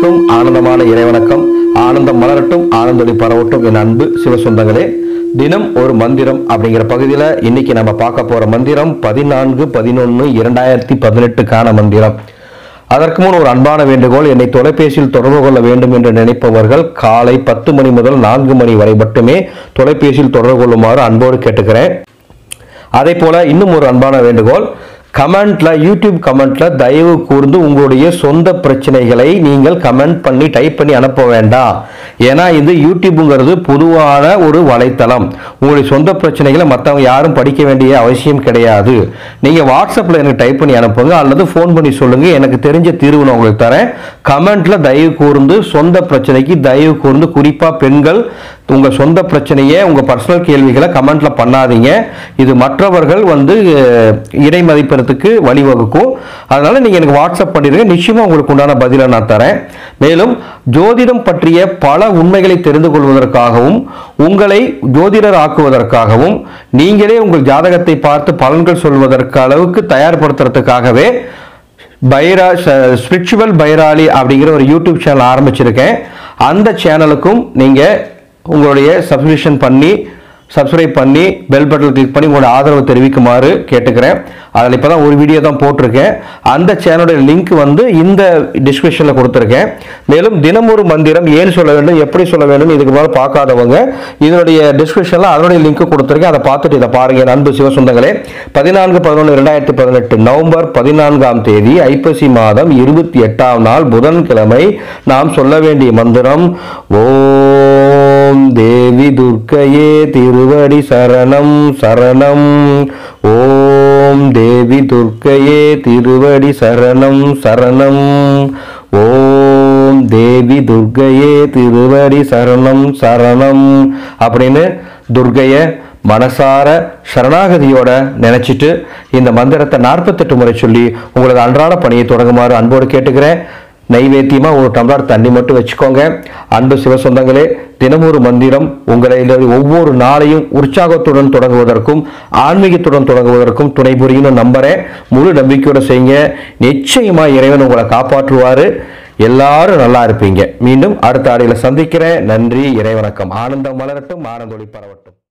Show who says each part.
Speaker 1: அனைவருக்கும் ஆனந்தமான இறைவணக்கம். ஆனந்தம் மலரட்டும், ஆனந்தொளி பரவட்டும். என் அன்பு சிவசொந்தங்களே, தினம் ஒரு மந்திரம் அப்படிங்கிற பகுதியில் இன்னைக்கு நம்ம பார்க்க போற மந்திரம் 14/11/2018 மந்திரம். அதற்கு முன் ஒரு அன்பான வேண்டுகோள். என்னை தொலைபேசியில் தொடர்பு கொள்ள வேண்டும் என்று நினைப்பவர்கள் காலை 10 மணி முதல் 4 மணி வரை மட்டுமே தொலைபேசியில் தொடர்பு கொள்ளுமாறு அன்போடு கேட்டுக்கிறேன். அதே போல இன்னும் ஒரு அன்பான வேண்டுகோள், கமெண்ட்ல, யூடியூப் கமெண்ட்ல தயவு கூர்ந்து உங்களுடைய சொந்த பிரச்சனைகளை நீங்கள் கமெண்ட் பண்ணி டைப் பண்ணி அனுப்ப வேண்டாம். ஏன்னா இது யூடியூப்ங்கிறது பொதுவான ஒரு வலைத்தளம். உங்களுடைய சொந்த பிரச்சனைகளை மற்றவங்க யாரும் படிக்க வேண்டிய அவசியம் கிடையாது. நீங்க வாட்ஸ்அப்ல எனக்கு டைப் பண்ணி அனுப்புங்க அல்லது ஃபோன் பண்ணி சொல்லுங்க, எனக்கு தெரிஞ்ச தீர்வு நான் உங்களுக்கு தரேன். கமெண்ட்ல தயவு கூர்ந்து சொந்த பிரச்சனைக்கு தயவு கூர்ந்து, குறிப்பா பெண்கள், உங்க சொந்த பிரச்சனையை, உங்க பர்சனல் கேள்விகளை கமெண்ட்ல பண்ணாதீங்க. இது மற்றவர்கள் இடைமதிப்பதற்கு வழிவகுக்கும். அதனால நீங்க எனக்கு வாட்ஸ்அப் பண்ணிடுங்க, நிச்சயமா உங்களுக்கு உண்டான பதிலை நான் தரேன். மேலும் ஜோதிடம் பற்றிய பல உண்மைகளை தெரிந்து கொள்வதற்காகவும், உங்களை ஜோதிடர் ஆக்குவதற்காகவும், நீங்களே உங்கள் ஜாதகத்தை பார்த்து பலன்கள் சொல்வதற்கு அளவுக்கு தயார்படுத்துறதுக்காகவே ஸ்பிரிச்சுவல் பைராலி அப்படிங்கிற ஒரு யூடியூப் சேனல் ஆரம்பிச்சிருக்கேன். அந்த சேனலுக்கும் நீங்க உங்களுடைய சப்ஸ்கிரைப் பண்ணி பெல் பட்டன் கிளிக் பண்ணி உங்களோட ஆதரவு தெரிவிக்குமாறு கேட்டுக்கிறேன். அதில் இப்போ தான் ஒரு வீடியோ தான் போட்டிருக்கேன். அந்த சேனலுடைய லிங்க் இந்த டிஸ்கிரிப்ஷனில் கொடுத்துருக்கேன். மேலும் தினம் ஒரு மந்திரம் ஏன் சொல்ல வேண்டும், எப்படி சொல்ல வேண்டும், இதுக்கு மேலே பார்க்காதவங்க இதனுடைய டிஸ்கிரிப்ஷனில் அதனுடைய லிங்க் கொடுத்துருக்கேன். அதை பார்த்துட்டு இதை பாருங்க. அன்பு சிவசொந்தங்களே, 14/11/2018 நவம்பர் 14ஆம் தேதி ஐப்பசி மாதம் 28ஆம் நாள் புதன்கிழமை நாம் சொல்ல வேண்டிய மந்திரம், ஓம் தேவி துர்க்கையே திருவடி சரணம் சரணம். ஓம் தேவி துர்க்கையே திருவடி சரணம் சரணம். ஓம் தேவி துர்க்கையே திருவடி சரணம் சரணம் அப்படின்னு துர்க்கைய மனசார சரணாகதியோட நினைச்சிட்டு இந்த மந்திரத்தை 48 முறை சொல்லி உங்களது அன்றாட பணியை தொடங்குமாறு அன்போடு கேட்டுக்கிறேன். நைவேத்தியமா ஒரு டம்ளர் தண்ணி மட்டும் வச்சுக்கோங்க. அன்பு சிவசொந்தங்களே, தினமொரு மந்திரம் உங்களை ஒவ்வொரு நாளையும் உற்சாகத்துடன் தொடங்குவதற்கும் ஆன்மீகத்துடன் தொடங்குவதற்கும் துணை புரியும் நம்புறேன். முழு நம்பிக்கையோட செய்யுங்க. நிச்சயமா இறைவன் உங்களை காப்பாற்றுவாரு. எல்லாரும் நல்லா இருப்பீங்க. மீண்டும் அடுத்த ஆடியில் சந்திக்கிறேன். நன்றி, இறைவணக்கம். ஆனந்தம் மலரட்டும், ஆனந்தொளி பரவட்டும்.